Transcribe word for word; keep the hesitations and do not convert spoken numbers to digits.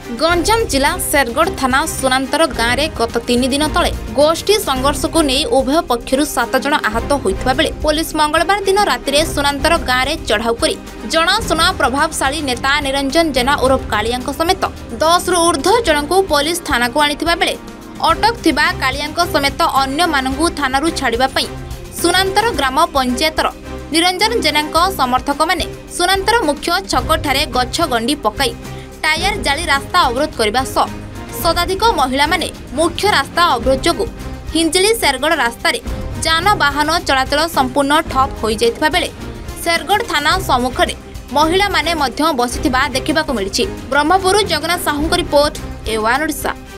गंजाम जिला शेरगढ़ थाना सुनांतर गाँव में गत तीन दिन तले गोष्ठी संघर्ष को नहीं उभय पक्षर सात जन आहत होता बेले पुलिस मंगलवार दिन राति सुनांतर गाँव में चढ़ाऊ कर जनाशुना प्रभावशाली नेता निरंजन जेना उर्फ कालिया समेत दस रु ऊर्ध्व जन को पुलिस थाना को आनिथिबा बेले अटक थिबा कालिया समेत अन्य मानू थाना छाड़ापी सुनांतर ग्राम पंचायतर निरंजन जेना समर्थक माने सुनांतर मुख्य छक ठारे गछ गंडी पकाई टायर जाली रास्ता अवरोध करने सह शताधिक महिला माने मुख्य रास्ता अवरोध जोगु हिंजिली शेरगढ़ रास्ता रे जानवाहन चलाचल संपूर्ण ठप हो जाइथिबा बेले शेरगढ़ थाना सम्मुख में महिला माने मध्य बसिथिबा देखिबाकु मिलिछि। Brahmapur Jagannath Sahu report A one Odisha.